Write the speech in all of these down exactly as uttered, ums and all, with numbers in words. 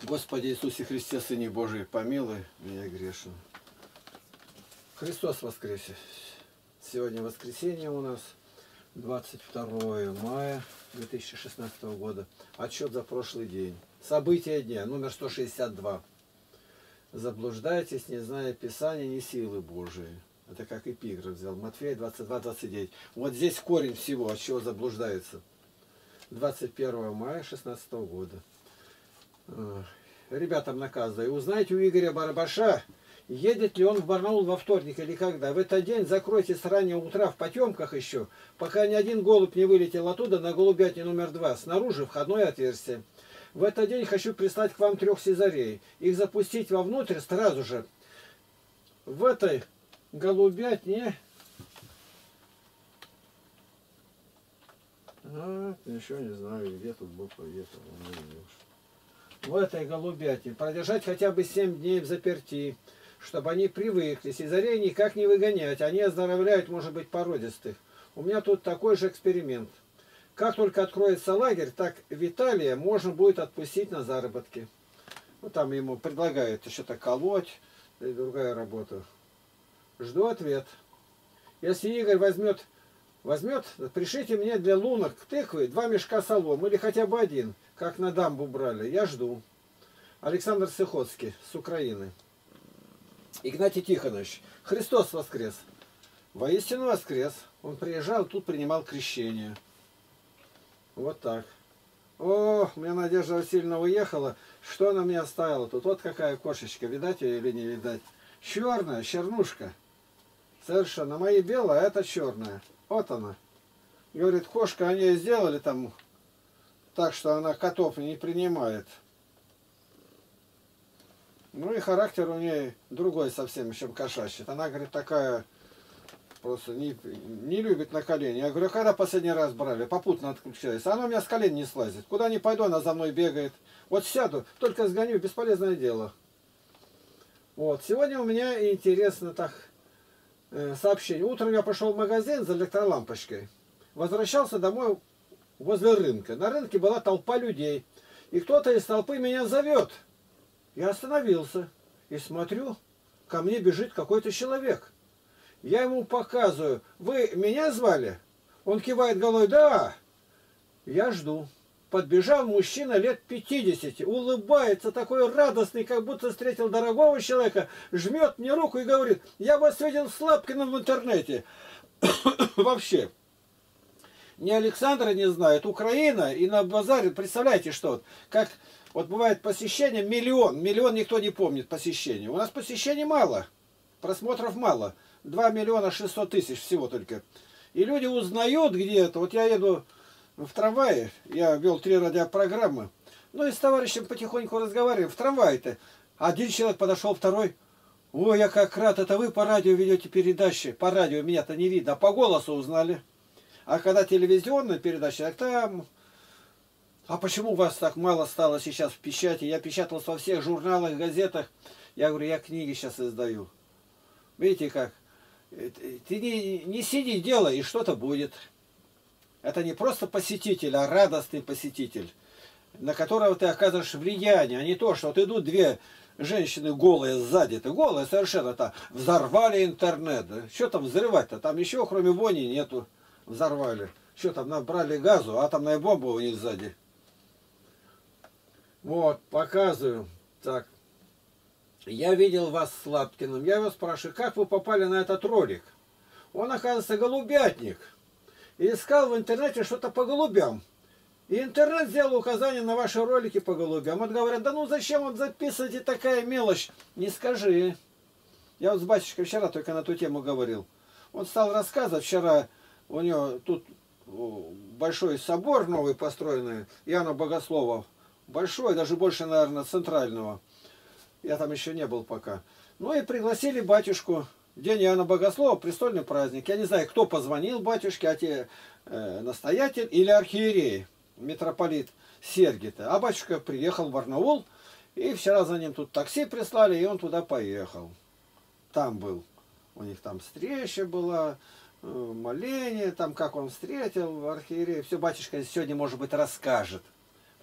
Господи Иисусе Христе, Сыне Божий, помилуй меня грешен. Христос воскресе! Сегодня воскресенье у нас, двадцать второе мая две тысячи шестнадцатого года. Отчет за прошлый день. События дня, номер сто шестьдесят два. Заблуждайтесь, не зная Писания, не силы Божии. Это как эпиграф взял. Матфея двадцать два двадцать девять. Вот здесь корень всего, от чего заблуждается. двадцать первое мая шестнадцатого года. Ребятам наказываю. Узнайте у Игоря Барабаша, едет ли он в Барнаул во вторник или когда. В этот день закройте с раннего утра в потемках еще, пока ни один голубь не вылетел оттуда на голубятне номер два. Снаружи входное отверстие. В этот день хочу прислать к вам трех сизарей. Их запустить вовнутрь сразу же. В этой голубятне... А, еще не знаю, где тут буква, где тут. В этой голубятне продержать хотя бы семь дней в заперти, чтобы они привыкли. Сизарей никак не выгонять. Они оздоровляют, может быть, породистых. У меня тут такой же эксперимент. Как только откроется лагерь, так Виталия можно будет отпустить на заработки. Ну, там ему предлагают что-то колоть, и другая работа. Жду ответ. Если Игорь возьмет, возьмет, пришите мне для лунок тыквы два мешка солом, или хотя бы один, как на дамбу брали. Я жду. Александр Сыходский с Украины. Игнатий Тихонович. Христос воскрес. Воистину воскрес. Он приезжал, тут принимал крещение. Вот так. О, у меня Надежда Васильевна уехала. Что она мне оставила тут? Вот какая кошечка. Видать ее или не видать? Черная, чернушка. Совершенно. Мои белые, а это черная. Вот она. Говорит, кошка, они сделали там так, что она котов не принимает. Ну и характер у нее другой совсем, чем кошачий. Она, говорит, такая... Просто не, не любит на колени. Я говорю, когда последний раз брали? Попутно отключается. Она у меня с колен не слазит. Куда ни пойду, она за мной бегает. Вот сяду, только сгоню, бесполезное дело. Вот. Сегодня у меня интересно так э, сообщение. Утром я пошел в магазин за электролампочкой. Возвращался домой возле рынка. На рынке была толпа людей. И кто-то из толпы меня зовет. Я остановился. И смотрю, ко мне бежит какой-то человек. Я ему показываю, вы меня звали? Он кивает головой, да. Я жду. Подбежал мужчина лет пятидесяти, улыбается, такой радостный, как будто встретил дорогого человека, жмет мне руку и говорит, я вас видел с Лапкиным в интернете. Вообще. Ни Александра не знает, Украина, и на базаре, представляете, что, как вот бывает посещение, миллион, миллион никто не помнит посещение. У нас посещений мало, просмотров мало. два миллиона шестьсот тысяч всего только. И люди узнают где-то. Вот я еду в трамвае, я вел три радиопрограммы. Ну и с товарищем потихоньку разговариваем. В трамвае-то один человек подошел, второй. Ой, я как рад, это вы по радио ведете передачи. По радио меня-то не видно, а по голосу узнали. А когда телевизионная передача, так там... А почему у вас так мало стало сейчас в печати? Я печатался во всех журналах, газетах. Я говорю, я книги сейчас издаю. Видите как? Ты не, не сиди, делай, и что-то будет. Это не просто посетитель, а радостный посетитель, на которого ты оказываешь влияние, а не то, что вот идут две женщины голые сзади, ты голые совершенно-то, взорвали интернет. Да? Что там взрывать-то? Там еще кроме вони нету. Взорвали. Что там, набрали газу, атомная бомба у них сзади. Вот, показываю. Так. Я видел вас с Лапкиным. Я его спрашиваю, как вы попали на этот ролик? Он, оказывается, голубятник. И искал в интернете что-то по голубям. И интернет сделал указание на ваши ролики по голубям. Вот говорят, да ну зачем вот записываете такая мелочь? Не скажи. Я вот с батюшкой вчера только на эту тему говорил. Он стал рассказывать вчера, у него тут большой собор новый построенный, Иоанна Богослова. Большой, даже больше, наверное, центрального. Я там еще не был пока. Ну и пригласили батюшку. День Иоанна Богослова, престольный праздник. Я не знаю, кто позвонил батюшке, а те э, настоятель или архиерей, митрополит Сергий-то. А батюшка приехал в Барнаул, и вчера за ним тут такси прислали, и он туда поехал. Там был. У них там встреча была, э, моление, там как он встретил архиерей. Все батюшка сегодня, может быть, расскажет.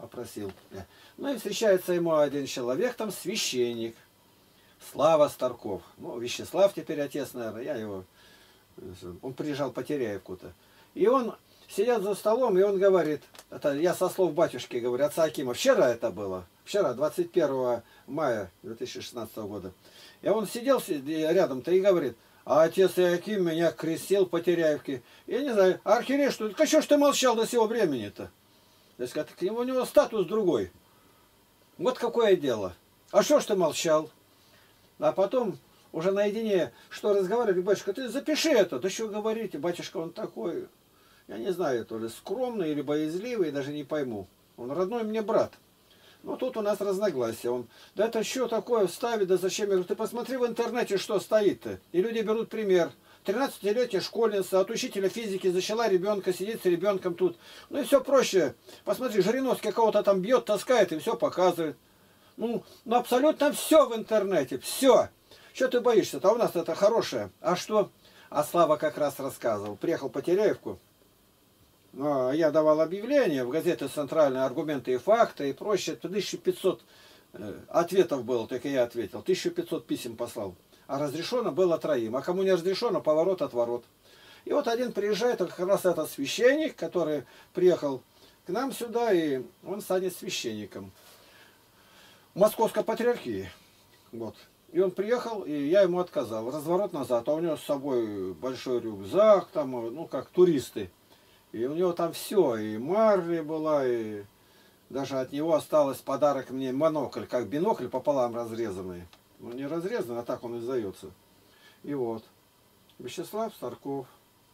опросил. Ну и встречается ему один человек, там священник, Слава Старков. Ну, Вячеслав теперь отец, наверное, я его... Он приезжал по Теряевку-то. И он сидят за столом, и он говорит, это я со слов батюшки говорю, отца Акима, вчера это было, вчера, двадцать первого мая две тысячи шестнадцатого года. И он сидел рядом-то и говорит, а отец Иаким меня крестил по Теряевке. Я не знаю, а архиерей что? Так а что ж ты молчал до сего времени-то? То есть, к нему, у него статус другой. Вот какое дело. А что ж ты молчал? А потом уже наедине, что разговаривали, батюшка, ты запиши это. Да что говорите, батюшка, он такой, я не знаю, то ли скромный или боязливый, даже не пойму. Он родной мне брат. Ну, тут у нас разногласия. Он, да это что такое вставить, да зачем? Я говорю, ты посмотри в интернете, что стоит-то. И люди берут пример. тринадцатилетняя школьница от учителя физики зачала ребенка, сидит с ребенком тут. Ну и все проще. Посмотри, Жириновский кого-то там бьет, таскает и все показывает. Ну, ну абсолютно все в интернете, все. Что ты боишься-то? А у нас это хорошее. А что? А Слава как раз рассказывал. Приехал по Теряевку. Я давал объявление в газете «Центральные аргументы и факты» и прочее. тысяча пятьсот ответов было, только я ответил. тысяча пятьсот писем послал. А разрешено было троим. А кому не разрешено, поворот от ворот. И вот один приезжает, как раз этот священник, который приехал к нам сюда, и он станет священником Московской патриархии. Вот. И он приехал, и я ему отказал. Разворот назад, а у него с собой большой рюкзак, там, ну, как туристы. И у него там все, и марля была, и даже от него осталось подарок мне монокль, как бинокль пополам разрезанный. Ну, не разрезанный, а так он издается. И вот. Вячеслав Старков.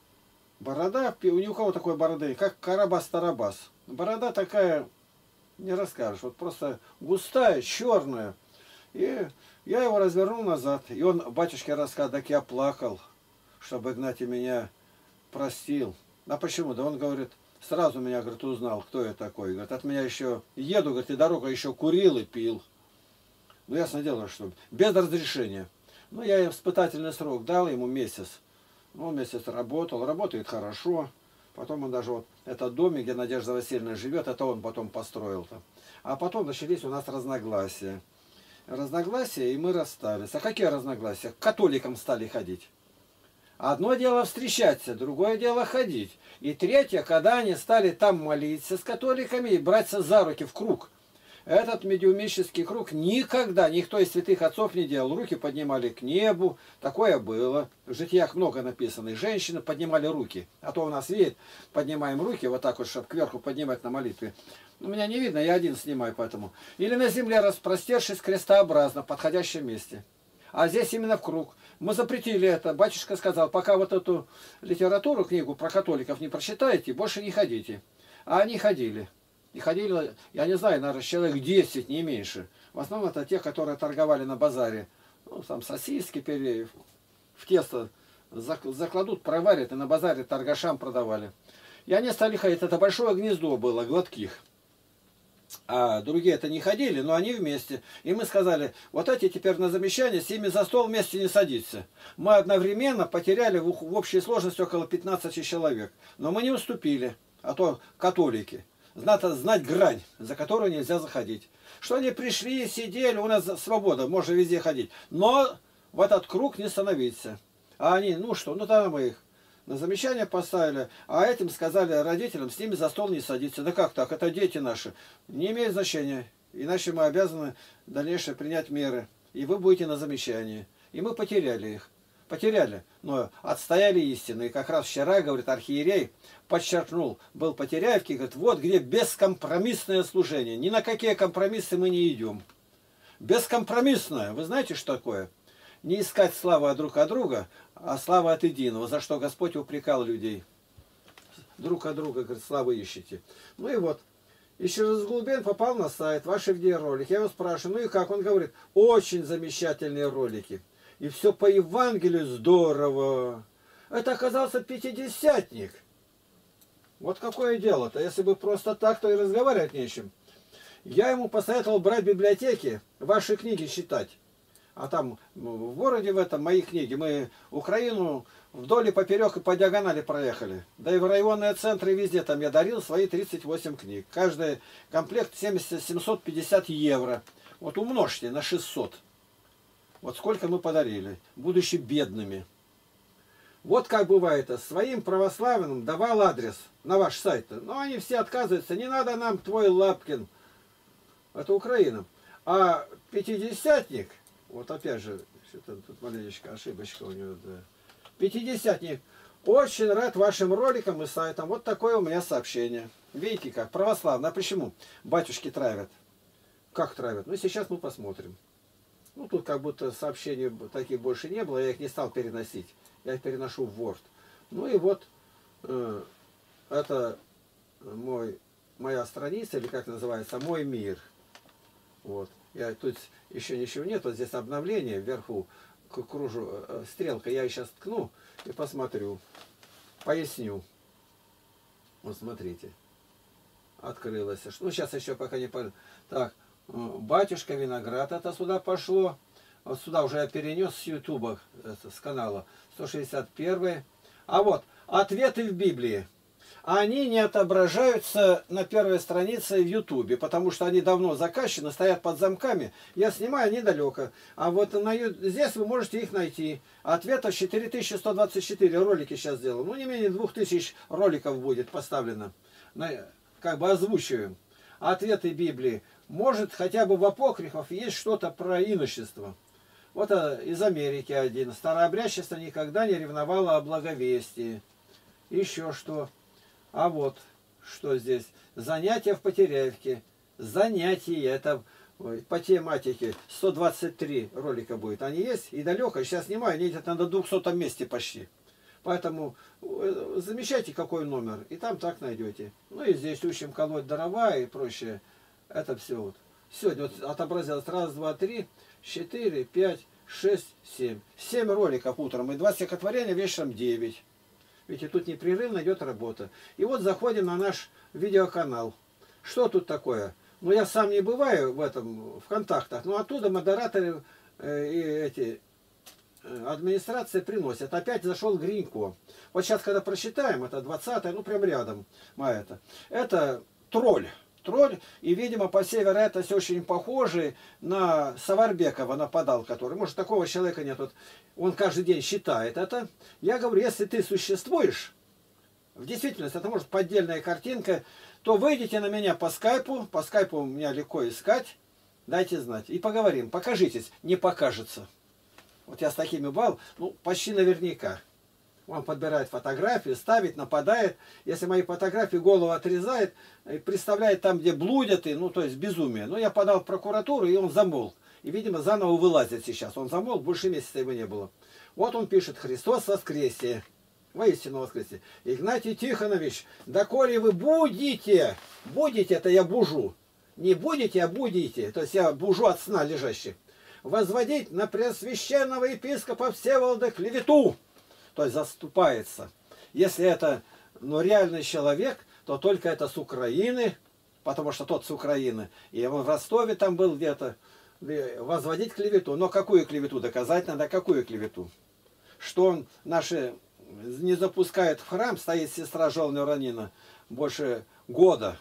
Борода, у ни у кого такой бороды, как Карабас-Тарабас. Борода такая, не расскажешь, вот просто густая, черная. И я его развернул назад, и он батюшке рассказал, так я плакал, чтобы Игнатий меня простил. А почему? Да он говорит, сразу меня, говорит, узнал, кто я такой. Говорит, от меня еще еду, говорит, и дорога еще курил и пил. Ну, ясно дело, что без разрешения. Ну, я испытательный срок дал ему месяц. Ну, он месяц работал, работает хорошо. Потом он даже вот этот домик, где Надежда Васильевна живет, это он потом построил-то. А потом начались у нас разногласия. Разногласия, и мы расстались. А какие разногласия? К католикам стали ходить. Одно дело встречаться, другое дело ходить. И третье, когда они стали там молиться с католиками и браться за руки в круг. Этот медиумический круг никогда никто из святых отцов не делал. Руки поднимали к небу. Такое было. В житиях много написано. И женщины поднимали руки. А то у нас видит, поднимаем руки вот так вот, чтобы кверху поднимать на молитве. У меня не видно, я один снимаю поэтому. Или на земле распростершись крестообразно, в подходящем месте. А здесь именно в круг. Мы запретили это. Батюшка сказал, пока вот эту литературу, книгу про католиков не прочитаете, больше не ходите. А они ходили. И ходили, я не знаю, наверное, человек десять, не меньше. В основном это те, которые торговали на базаре. Ну, там сосиски пере... в тесто закладут, проварят, и на базаре торгашам продавали. И они стали ходить. Это большое гнездо было, гладких. А другие это не ходили, но они вместе. И мы сказали, вот эти теперь на замечание, с ними за стол вместе не садиться. Мы одновременно потеряли в, в общей сложности около пятнадцати человек. Но мы не уступили, а то католики. Надо знать грань, за которую нельзя заходить. Что они пришли, сидели, у нас свобода, можно везде ходить. Но в этот круг не становиться. А они, ну что, ну тогда мы их на замечание поставили, а этим сказали родителям, с ними за стол не садиться. Да как так, это дети наши. Не имеет значения, иначе мы обязаны дальнейшее принять меры. И вы будете на замечании. И мы потеряли их. Потеряли, но отстояли истину. И как раз вчера, говорит, архиерей подчеркнул, был по Теряевке, говорит, вот где бескомпромиссное служение. Ни на какие компромиссы мы не идем. Бескомпромиссное. Вы знаете, что такое? Не искать славы друг от друга, а славы от единого, за что Господь упрекал людей. Друг от друга, говорит, славы ищите. Ну и вот. И через глубин попал на сайт, ваши где ролики. Я его спрашиваю, ну и как? Он говорит, очень замечательные ролики. И все по Евангелию здорово. Это оказался пятидесятник. Вот какое дело-то. Если бы просто так, то и разговаривать нечем. Я ему посоветовал брать в библиотеке ваши книги читать. А там в городе в этом, мои книги, мы Украину вдоль и поперек и по диагонали проехали. Да и в районные центры везде там я дарил свои тридцать восемь книг. Каждый комплект семьдесят семьсот пятьдесят евро. Вот умножьте на шестьсот. Вот сколько мы подарили, будучи бедными. Вот как бывает, своим православным давал адрес на ваш сайт. Но они все отказываются, не надо нам твой Лапкин. Это Украина. А пятидесятник, вот опять же, что-то тут маленечко ошибочка у него. Да. Пятидесятник, очень рад вашим роликам и сайтам. Вот такое у меня сообщение. Видите как, православно. А почему батюшки травят? Как травят? Ну сейчас мы посмотрим. Ну тут как будто сообщений таких больше не было, я их не стал переносить. Я их переношу в Word. Ну и вот э, это мой, моя страница, или как называется, мой мир. Вот. Я, тут еще ничего нет, вот здесь обновление вверху, кружу, э, стрелка, я ее сейчас ткну и посмотрю, поясню. Вот смотрите, открылось. Ну сейчас еще пока не... Так, батюшка Виноград, это сюда пошло. Вот сюда уже я перенес с ютуба, с канала сто шестьдесят первый. А вот, ответы в Библии. Они не отображаются на первой странице в ютубе, потому что они давно закачаны, стоят под замками. Я снимаю недалеко. А вот на, здесь вы можете их найти. Ответов четыре тысячи сто двадцать четыре ролики сейчас сделал. Ну, не менее двух тысяч роликов будет поставлено. Как бы озвучиваем. Ответы Библии. Может, хотя бы в апокрифах есть что-то про иночество. Вот из Америки один. Старообрядчество никогда не ревновало о благовестии. Еще что. А вот, что здесь. Занятия в Потеряевке. Занятия. Это по тематике сто двадцать три ролика будет. Они есть и далеко. Сейчас снимаю. Они где-то на двухсотом месте почти. Поэтому замечайте, какой номер. И там так найдете. Ну и здесь учим колоть дрова и прочее. Это все вот. Сегодня вот отобразилось раз, два, три, четыре, пять, шесть, семь. Семь роликов утром и два стихотворения вечером девять. Видите, тут непрерывно идет работа. И вот заходим на наш видеоканал. Что тут такое? Ну, я сам не бываю в этом, в контактах, но оттуда модераторы э, и эти э, администрации приносят. Опять зашел Гринько. Вот сейчас, когда прочитаем, это двадцатое, ну, прям рядом. А это, это тролль. Тролль, и, видимо, по всей вероятности, очень похожий на Саварбекова нападал, который, может, такого человека нет, вот, он каждый день считает это. Я говорю, если ты существуешь, в действительности, это может поддельная картинка, то выйдите на меня по скайпу, по скайпу у меня легко искать, дайте знать, и поговорим, покажитесь, не покажется. Вот я с такими бал, ну, почти наверняка. Он подбирает фотографии, ставит, нападает. Если мои фотографии голову отрезает, представляет там, где блудят, и, ну, то есть безумие. Но я подал в прокуратуру, и он замолк. И, видимо, заново вылазит сейчас. Он замолк, больше месяца его не было. Вот он пишет, Христос воскресе. Воистину воскресе. Игнатий Тихонович, доколе вы будете, будете, это я бужу. Не будете, а будете. То есть я бужу от сна лежащих. Возводить на преосвященного епископа Всеволода клевету. То есть заступается. Если это, ну, реальный человек, то только это с Украины, потому что тот с Украины. И он в Ростове там был где-то. Возводить клевету. Но какую клевету? Доказать надо, какую клевету? Что он наши не запускает в храм, стоит сестра Жолна Ранина больше года.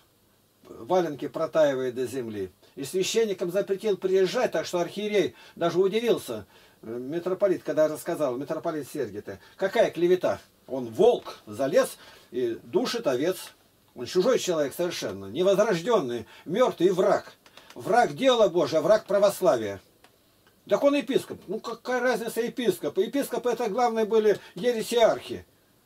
Валенки протаивает до земли. И священникам запретил приезжать, так что архиерей даже удивился. Митрополит, когда рассказал, митрополит Сергий-то, какая клевета? Он волк, залез и душит овец. Он чужой человек совершенно, невозрожденный, мертвый враг. Враг дела Божия, враг православия. Так он епископ. Ну какая разница епископ? Епископы это главное были ересиархи.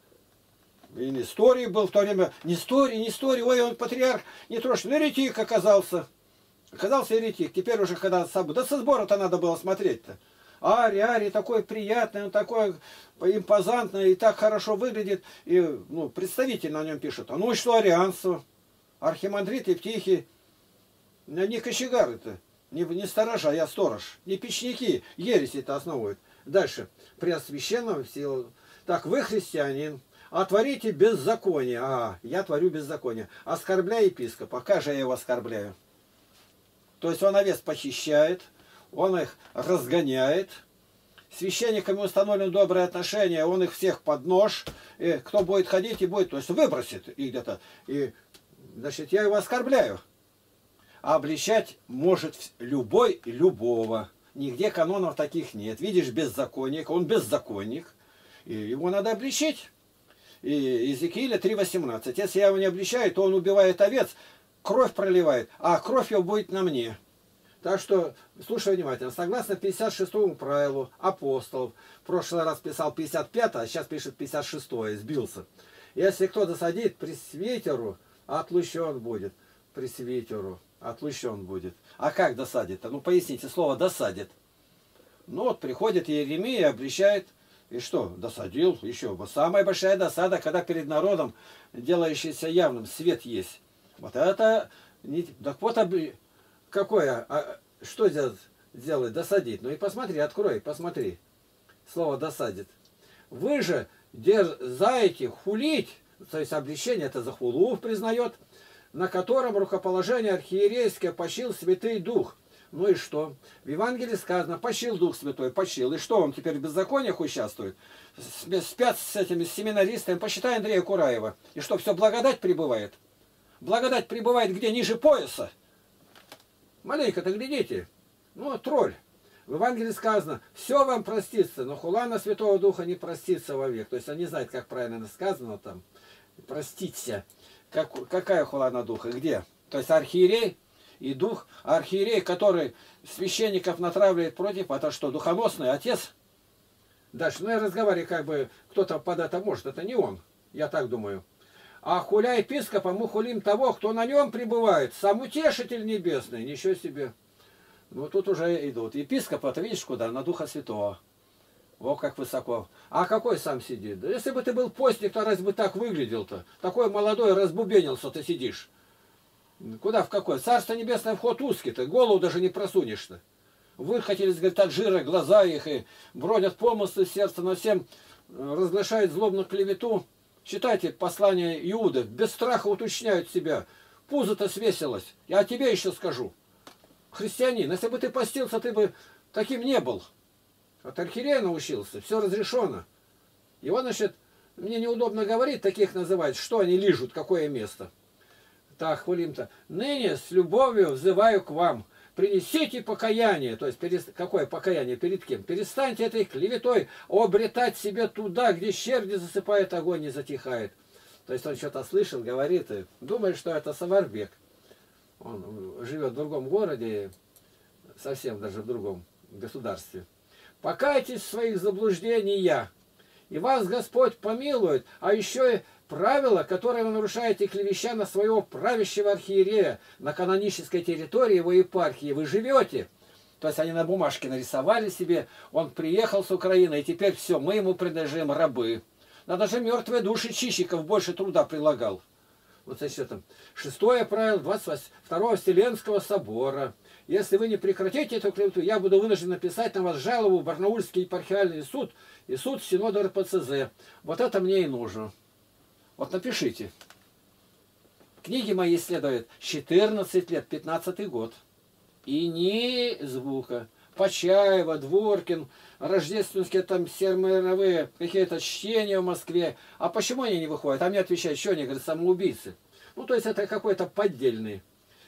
И Несторий был в то время. Несторий, Несторий, ой, он патриарх, не трожь. Ну, еретик оказался. Оказался еретик. Теперь уже когда с собой. Да со сбора-то надо было смотреть-то. Ари, Ари, такой приятный, он такой импозантный, и так хорошо выглядит. И, ну, представитель на нем пишет. А ну и что арианство? Архимандрит Евтихий. Не кочегары-то, не, не сторожа, я сторож. Не печники, ереси-то основывают. Дальше. Преосвященного силу. Так, вы христианин. А творите беззаконие. А, я творю беззаконие. Оскорбляю епископа. Как же я его оскорбляю? То есть он овец похищает. он их разгоняет. Священниками установлены добрые отношения, он их всех под нож. И кто будет ходить и будет, то есть выбросит их где-то. И, значит, я его оскорбляю. А обличать может любой и любого. Нигде канонов таких нет. Видишь беззаконник, он беззаконник. И его надо обличить. И Иезекииля три восемнадцать. Если я его не обличаю, то он убивает овец, кровь проливает, а кровь его будет на мне. Так что, слушай внимательно, согласно пятьдесят шестому правилу апостолов, в прошлый раз писал пятьдесят пятое, а сейчас пишет пятьдесят шестое, сбился. Если кто досадит пресвитеру, отлучен будет. Пресвитеру, отлучен будет. А как досадит-то? Ну, поясните, слово «досадит». Ну, вот приходит Иеремия и обличает. И что? Досадил. Еще. Самая большая досада, когда перед народом, делающийся явным, свет есть. Вот это... Не... Так вот, об... какое... А... Что делать? Делать? Досадить. Ну и посмотри, открой, посмотри. Слово «досадит». Вы же дерзаете хулить, то есть обличение это за хулу признает, на котором рукоположение архиерейское почил Святый Дух. Ну и что? В Евангелии сказано, почил Дух Святой, почил. И что, он теперь в беззакониях участвует? Спят с этими семинаристами, посчитай Андрея Кураева. И что, все благодать пребывает? Благодать пребывает где? Ниже пояса. Маленько-то глядите. Ну, тролль. В Евангелии сказано, все вам простится, но хула на Святого Духа не простится вовек. То есть он не знает, как правильно сказано там. Проститься. Как, какая хула на Духа? Где? То есть архиерей и дух. Архиерей, который священников натравливает против, это что, духоносный отец? Дальше, ну я разговариваю, как бы кто-то под это может, это не он, я так думаю. А хуля епископа, мы хулим того, кто на нем пребывает, сам утешитель небесный, ничего себе. Ну тут уже идут. Епископ, это видишь куда? На Духа Святого. О, как высоко. А какой сам сидит? Да если бы ты был постник, то разве бы так выглядел-то? Такой молодой, разбубенился, ты сидишь. Куда, в какой? Царство небесное вход узкий-то, голову даже не просунешь-то. Выхотелись, говорит, от жира глаза их, и бродят помыслы сердца, но всем разглашают злобную клевету. Читайте послание Иуды, без страха уточняют себя. Пузо-то свесилось, я тебе еще скажу. Христианин, если бы ты постился, ты бы таким не был. От архиерея научился, все разрешено. Его, значит, мне неудобно говорить, таких называть, что они лижут, какое место. Так, хулим-то. Ныне с любовью взываю к вам. Принесите покаяние. То есть, перест... какое покаяние? Перед кем? Перестаньте этой клеветой обретать себе туда, где щерди засыпает, огонь не затихает. То есть, он что-то слышал, говорит, и думает, что это Саварбек. Он живет в другом городе, совсем даже в другом государстве. Покайтесь в своих заблуждениях, и вас Господь помилует, а еще и правило, которое вы нарушаете, клевеща на своего правящего архиерея на канонической территории его епархии, вы живете. То есть они на бумажке нарисовали себе, он приехал с Украины, и теперь все, мы ему принадлежим рабы. Надо же мертвые души чищиков больше труда прилагал. Вот что там. Шестое правило двадцать второго Вселенского собора. Если вы не прекратите эту клевету, я буду вынужден написать на вас жалобу в Барнаульский епархиальный суд и суд Синода эр пэ цэ зэ. Вот это мне и нужно. Вот напишите. Книги мои исследуют четырнадцать лет, пятнадцатый год. И ни звука. Почаева, Дворкин, рождественские там сермировые какие-то чтения в Москве. А почему они не выходят? А мне отвечают, что они, говорят, самоубийцы. Ну, то есть это какой-то поддельный,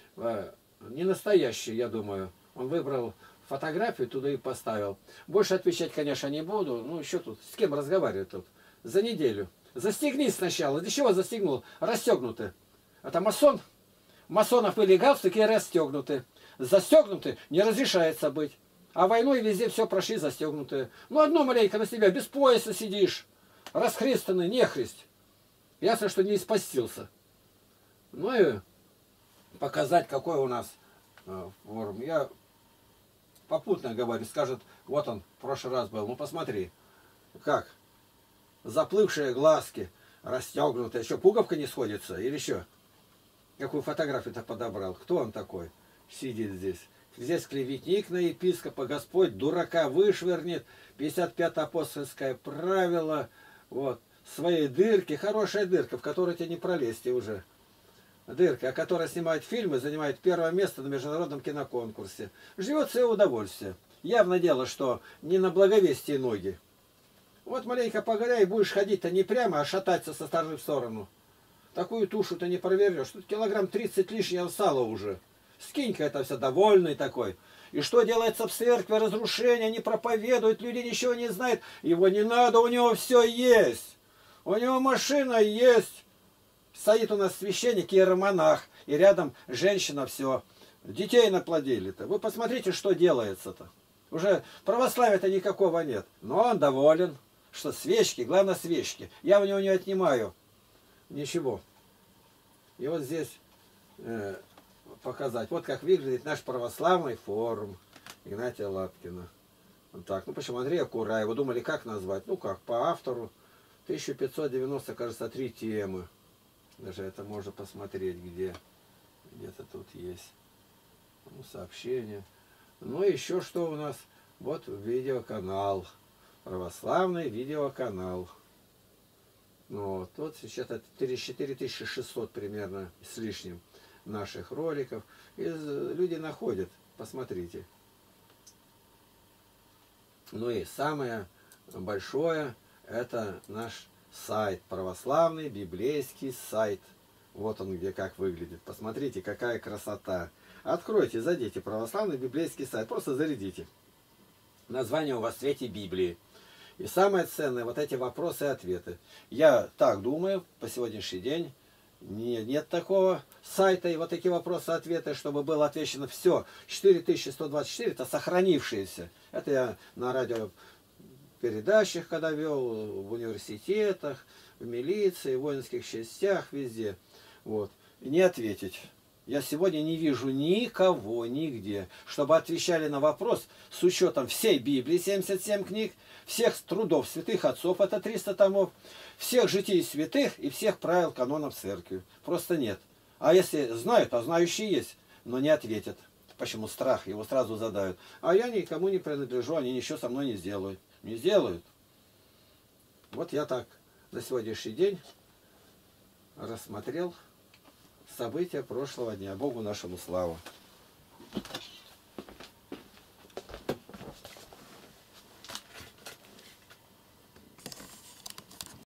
не настоящий, я думаю. Он выбрал фотографию, туда и поставил. Больше отвечать, конечно, не буду. Ну, еще тут, с кем разговаривать тут? За неделю. Застегнись сначала. Для чего застегнул? Расстегнуты. Это масон. Масонов или галстуки расстегнуты. Застегнуты не разрешается быть. А войной везде все прошли застегнутые. Ну, одно маленько на себя, без пояса сидишь. Расхристанный, нехрист. Ясно, что не испастился. Ну и показать, какой у нас э, форум. Я попутно говорю, скажет, вот он, в прошлый раз был. Ну, посмотри, как? Заплывшие глазки, расстегнутые. Еще пуговка не сходится или что? Какую фотографию-то подобрал? Кто он такой? Сидит здесь. Здесь клеветник на епископа, Господь дурака вышвырнет. пятьдесят пятое апостольское правило. Вот. Своей дырки, хорошая дырка, в которую тебе не пролезть уже. Дыркой, а которая снимает фильмы, занимает первое место на международном киноконкурсе. Живет в свое удовольствие. Явно дело, что не на благовестие ноги. Вот маленько погоряй, и будешь ходить-то не прямо, а шататься со стороны в сторону. Такую тушу ты не провернешь. Тут килограмм тридцать лишнего сала уже. Скинь-ка это все, довольный такой. И что делается в церкви? Разрушение, они проповедуют, люди ничего не знают. Его не надо, у него все есть. У него машина есть. Стоит у нас священник и иеромонах. И рядом женщина все. Детей наплодили-то. Вы посмотрите, что делается-то. Уже православия-то никакого нет. Но он доволен, что свечки, главное свечки. Я у него не отнимаю ничего. И вот здесь э, показать. Вот как выглядит наш православный форум Игнатия Лапкина. Вот так. Ну почему Андрея Кураева? Думали, как назвать? Ну как, по автору. тысяча пятьсот девяносто, кажется, три темы. Даже это можно посмотреть, где. Где-то тут есть. Ну, сообщение. Ну и еще что у нас? Вот видеоканал. Православный видеоканал. Ну, вот, тут сейчас четыре тысячи шестьсот примерно с лишним наших роликов. И люди находят. Посмотрите. Ну и самое большое, это наш сайт. Православный библейский сайт. Вот он где как выглядит. Посмотрите, какая красота. Откройте, зайдите, православный библейский сайт. Просто зарядите. Название у вас в свете Библии. И самое ценное, вот эти вопросы и ответы. Я так думаю, по сегодняшний день не, нет такого сайта и вот такие вопросы и ответы, чтобы было отвечено все. четыре тысячи сто двадцать четыре это сохранившиеся. Это я на радиопередачах, когда вел, в университетах, в милиции, в воинских частях, везде. Вот. И не ответить. Я сегодня не вижу никого, нигде, чтобы отвечали на вопрос с учетом всей Библии, семьдесят семь книг, всех трудов святых отцов, это триста томов, всех житий святых и всех правил канонов церкви. Просто нет. А если знают, а знающие есть, но не ответят. Почему? Страх, его сразу задают. А я никому не принадлежу, они ничего со мной не сделают. Не сделают. Вот я так за сегодняшний день рассмотрел события прошлого дня. Богу нашему славу.